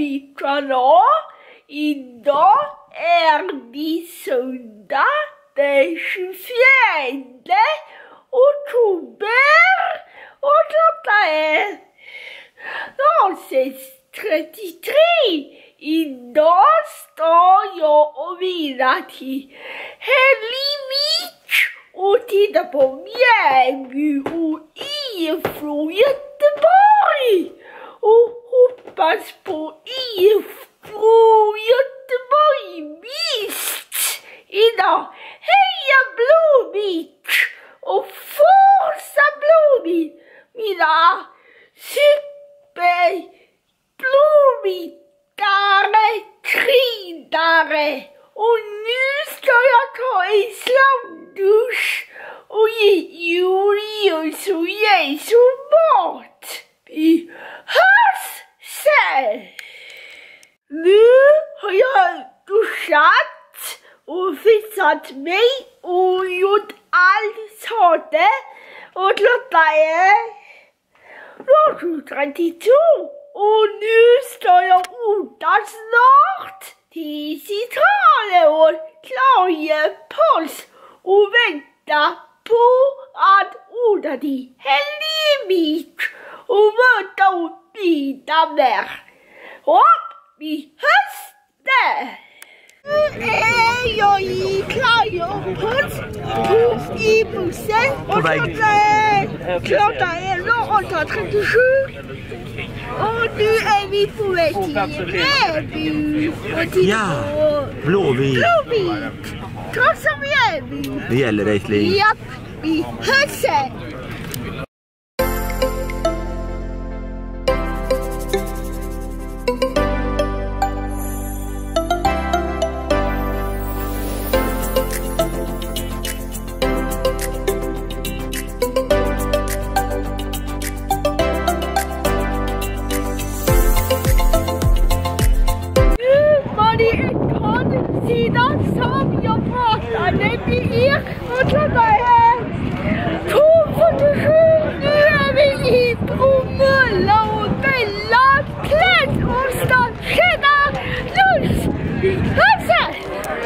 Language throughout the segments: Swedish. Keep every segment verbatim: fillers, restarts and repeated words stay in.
lyssnarna. Idag är det söndag den tjugofjärde oktober och klockan är sex trettiotre. Idag står jag och vilar till Hällevik och tittar på Mjällby och I F från Göteborg och hoppas på I F från Göteborg visst idag. Heja Blåvitt och forsa Blåvitt, mina super Blåvittare krydare. Och nu ska jag ta en slamdusch och ge Julius och Jesus mat. Vi hörs sen! Nu har jag duschat och fixat mig och gjort allt sådär. Och klockan är sju trettiotvå. Och nu ska jag odla snart till citroner och klargörs och vänta på att odla till Hällevik och möta och bida där. Och vi hörs där! Nu är jag i klargörs och i bussen och klockan är åtta trettiosju. Och nu är vi på väg till Mjällby och till ja, Blåvitt. Blåvitt. Trots att Mjällby. Det gäller dig, Sling. Japp, vi hörs sen. Sidan som jag pratade med er och klockan är två fyrtiosju. Nu är vi i Bromölla och Bella klädd och ska känna lust. Vi hörs här!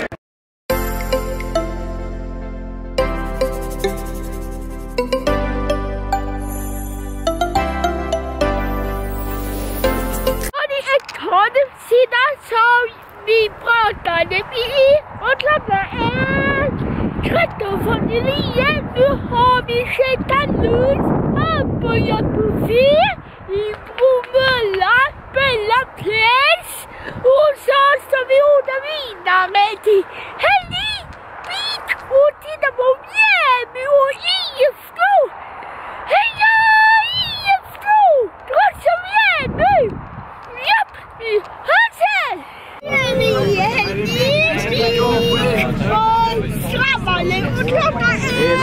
Har ni ett kod sidan som vi pratade med och klockan är tretton fyrtionio. Nu har vi käkat lunch, hamburgerbuffé i Bromölla, Bella Place. Och så ska vi åka vidare till Hällevik och titta på Mjällby och I F K. Heja I F K! Trots som Mjällby! Japp, vi hörs här! Vi är Hällevik och Skravale och klockan är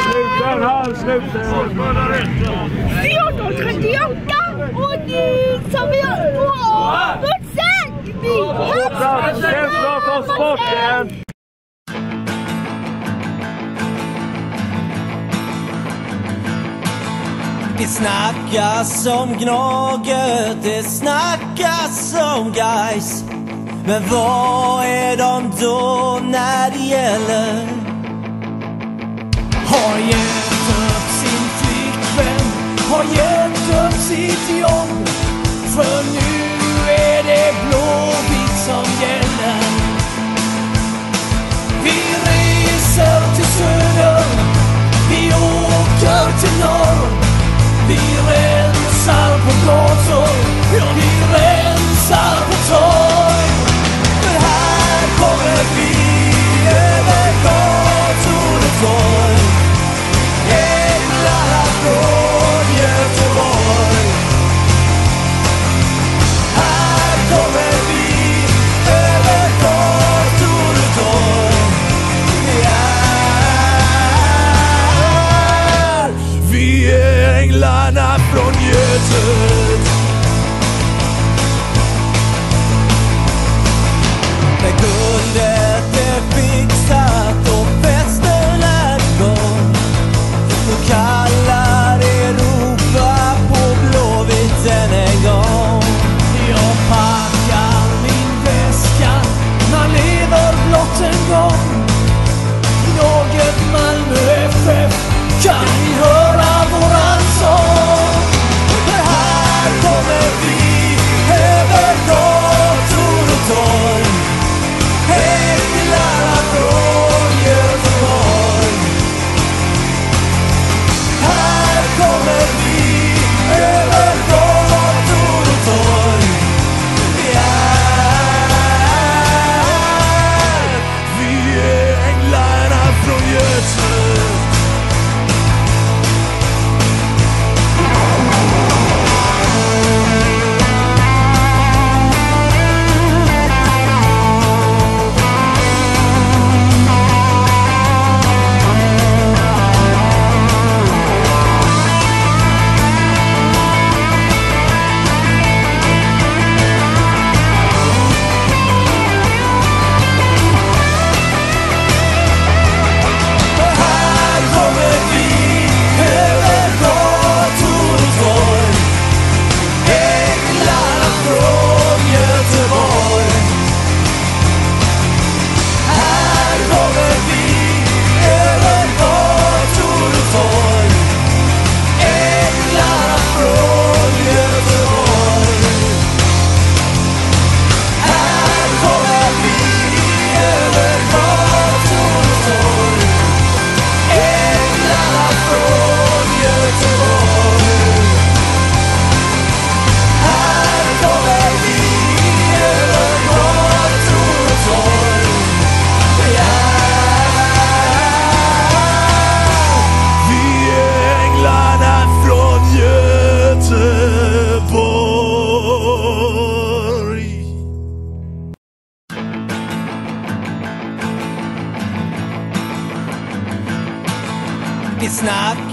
fjorton trettioåtta och nu ska vi på bussen. Vi hörs! Det snackas om Gnaget, det snackas om Gais. Men vad är de då när det gäller? Har gett upp sin flickvän, har gett upp sitt jobb. För nu är det Blåvitt som gäller. Vi reser till söder, vi åker till norr. Vi rensar på gator, ja vi rensar på torg. För här kommer vi över gator och torg. Änglarna från Göteborg. Här kommer vi över gator och torg. Ja, vi är änglarna från Göteborg. När guldet är fixat och festen är igång, då kallar Europa på Blåvitt än en gång. Jag packar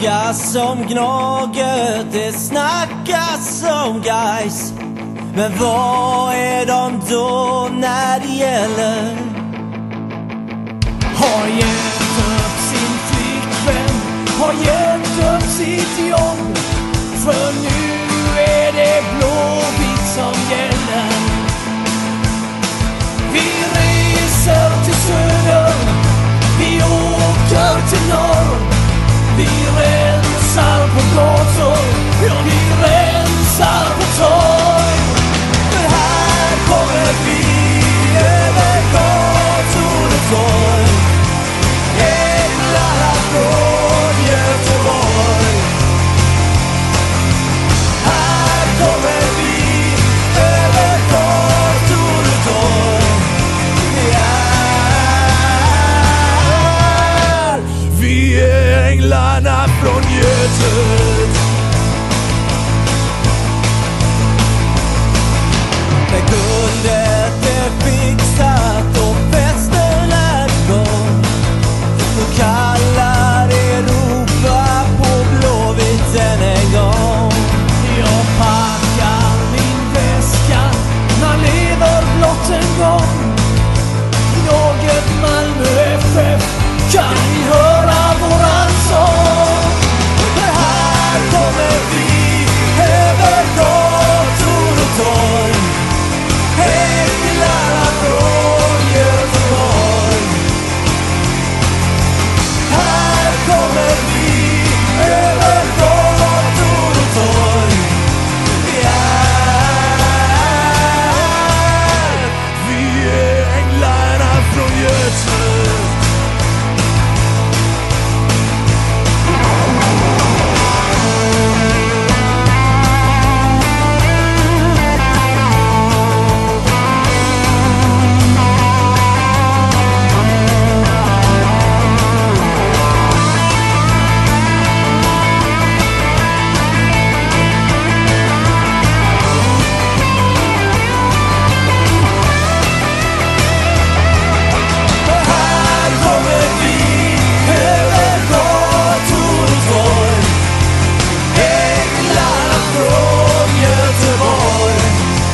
snackas om Gnaget, det snackas om Gais. Men vad är de då när det gäller? Har gett upp sin flickvän, har gett upp sitt jobb. För nu är det Blåvitt som gäller. Vi reser till söder, vi åker till norr. Vi rensar på gator, ja vi rensar på torg. För här kommer vi över gator och torg. Änglarna från Göteborg. Här kommer vi över gator och torg. Ja, vi är änglarna från Göteborg. När guldet är fixat och festen är igång, då kallar Europa på Blåvitt än en gång. Jag packar min väska, man lever blott en gång. Gnaget, Malmö F F, kan ni höra våran sång? För här kommer vi över gator och torg. Änglarna från Göteborg. Här kommer vi över gator och torg. Ja, Vi är änglarna från Göteborg. här kommer vi över gator och torg. Änglarna från Göteborg.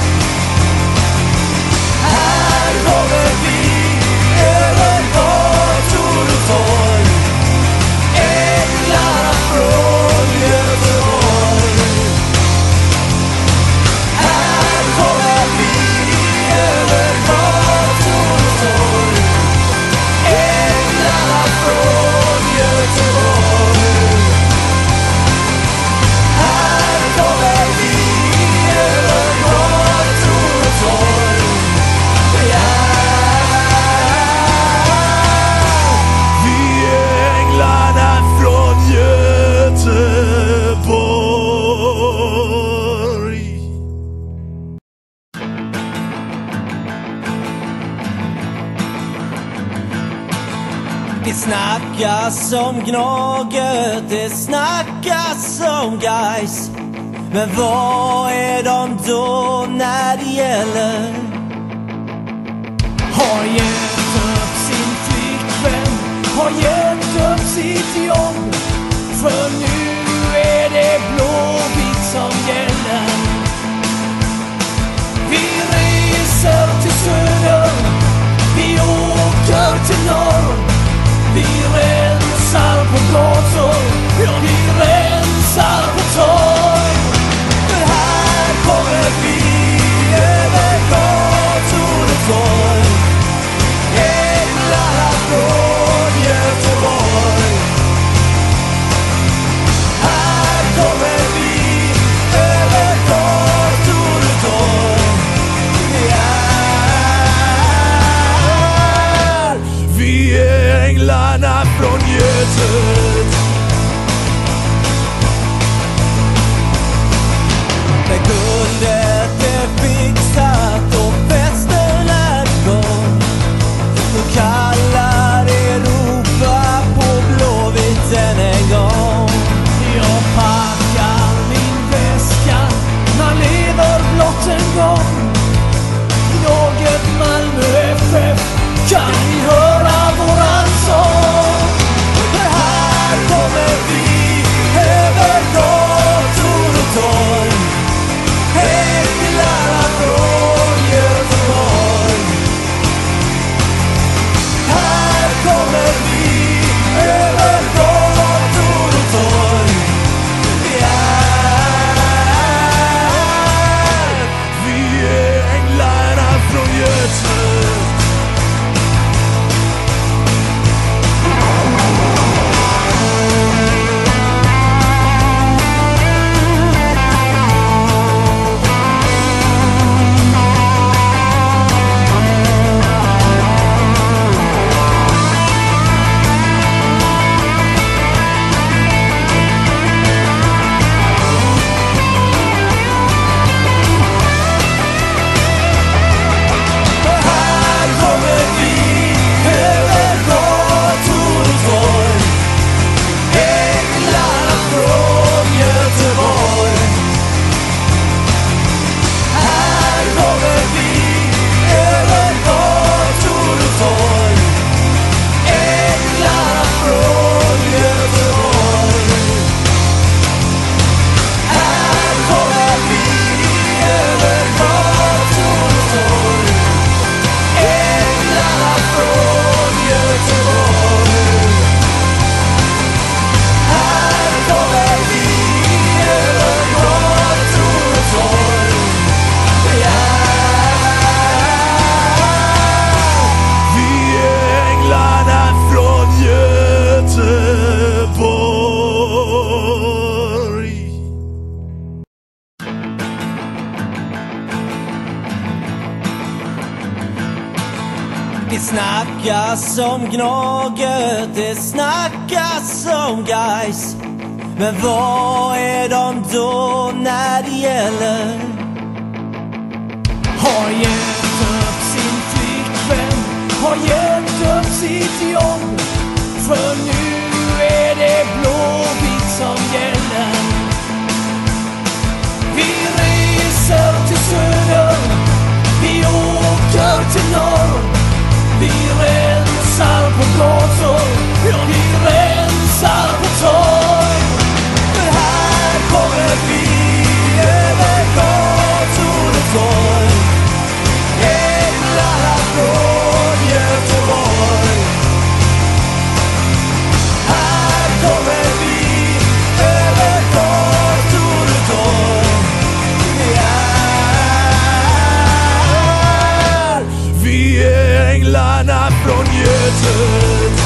Här kommer vi över gator och torg. Änglarna från Göteborg. Här kommer vi över gator och torg. Änglarna från Göteborg. Här kommer vi över gator och torg. Ja, Vi är änglarna från Göteborg. det snackas om Gnaget, det snackas om Gais. Men vad är de då när det gäller? Har gett upp sin flickvän, har gett upp sitt jobb. För nu är det Blåvitt som gäller. Vi reser till söder, vi åker till norr. Vi rensar på gator, ja vi rensar på torg. För här kommer vi över gator och torg. Änglarna från Göteborg. Det snackas om Gnaget, det snackas om Gais. Men vad är de då när det gäller? Har gett upp sin flickvän, har gett upp sitt jobb. För nu är det Blåvitt som gäller. Vi reser till söder, vi åker till norr. Vi rensar på gator, ja vi rensar på torg. För här kommer vi över gator och torg. Änglarna från Göteborg. Här kommer vi över gator och torg. Vi är änglarna från Götet.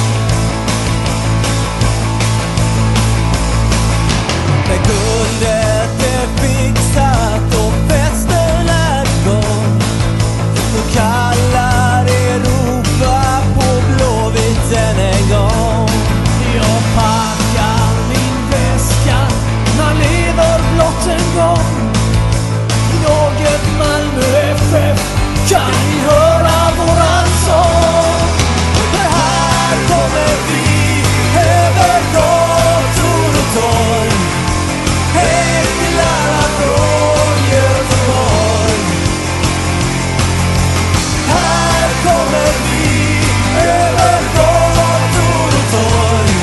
När guldet är fixat och festen är igång, då kallar Europa på Blåvitt än en gång. Jag packar min väska, man lever blott en gång. Gnaget, Malmö F F, kan ni höra våran sång? För här kommer vi över gator och torg. Änglarna från Göteborg. Här kommer vi över gator och torg.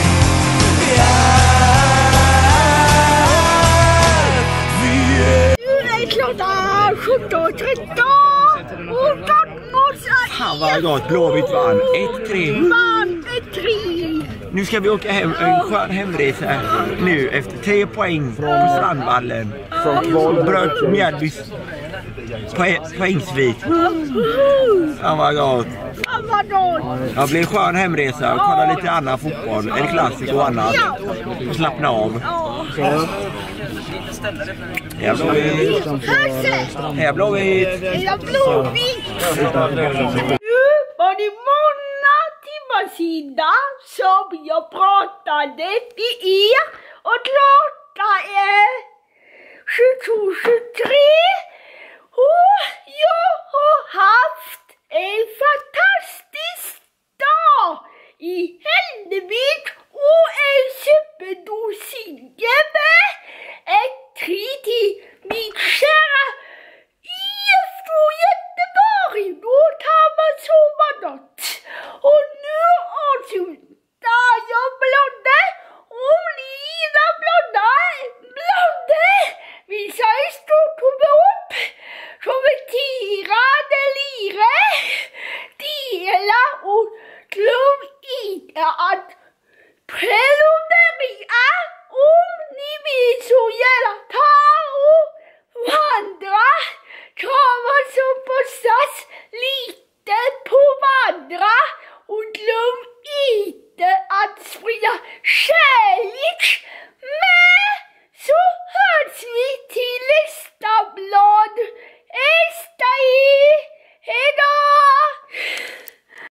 Vi är... Nu är klockan sjutton tretton och Dortmund Fan vad gott, Blåvitt vann. ett tre. vann med tre. Nu ska vi åka hem, en skön hemresa nu efter tre poäng på Strandvallen. Som bröt Mjällbys poängsvit. Fan vad gott. Fan vad gott. Ja, det blir en skön hemresa och kolla lite annan fotboll, en klassik och annat. Och slappna av. Här Blåvitt. Här Blåvitt. Hela Blåvitt. Nu var det många timmar sedan som jag pratade med er och klockan är tjugotvå